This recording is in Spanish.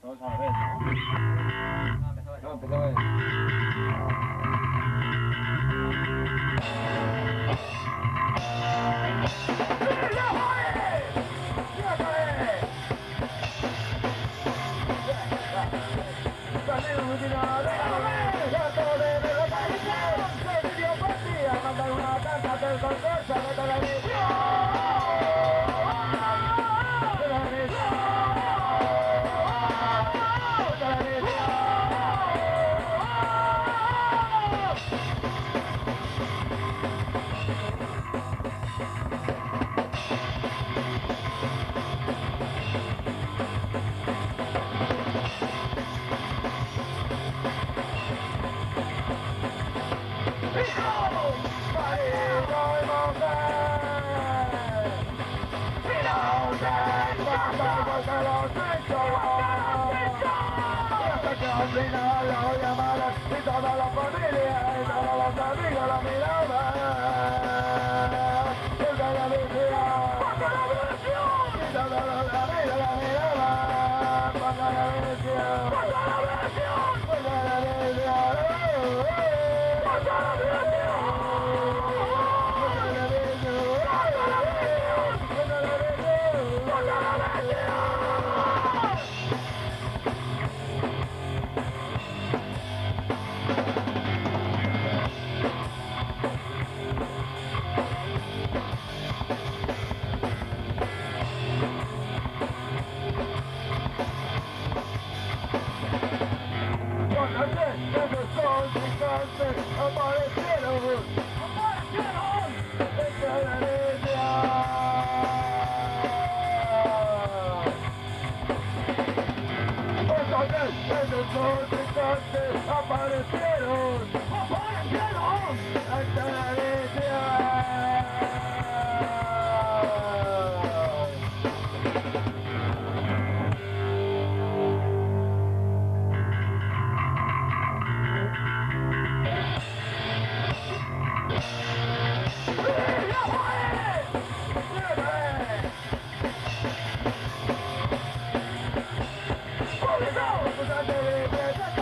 todos a la vez, ¿no? No, empezaba él. Al final la voy a amar y toda la familia y todos los amigos la miraban. Porque la visión, porque la visión, y todos los amigos la miraban. Porque la visión, porque la visión, porque la visión, porque la visión, porque la visión, porque la visión, porque la visión. Aparecieron en Telenesia. Entonces, esos contrincantes aparecieron en Telenesia. Vamos a